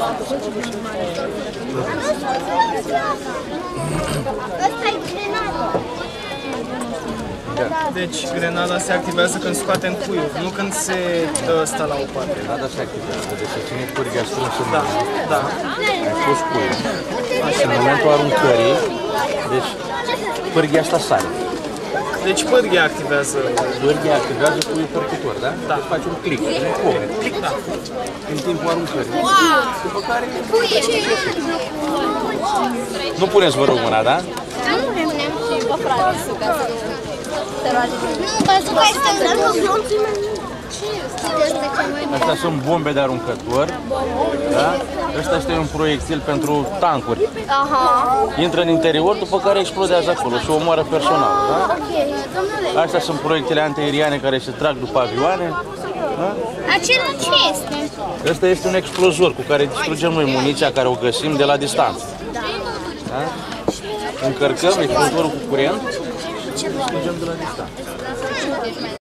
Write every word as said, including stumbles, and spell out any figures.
Deci grenada se activează când scoatem cuiul, nu când se dă ăsta la o parte. Grenada se activează, deci se ține pârghia strânsă în Da, da. ai pus cuiul. Și în momentul aruncării, deci pârghia asta sare. Deci pârghia activează. Pârghia activează cuiul percutor, da? Da. Deci faci un click, un cover. Click, da. În timpul aruncării. După care... Nu puneți, vă rog, mâna, da? Nu punem și pe frate să ca să se roage. Nu, ca să mai stăm la Astea sunt bombe de aruncător, da? Ăsta este un proiectil pentru tancuri. Aha. Intră în interior, după care explodează acolo și omoară personal, da? Astea sunt proiectile antiaeriane care se trag după avioane, da? Acela ce este? Ăsta este un explozor cu care distrugem noi muniția care o găsim de la distanță. Da? Încărcăm explozorul cu curent și distrugem de la distanță.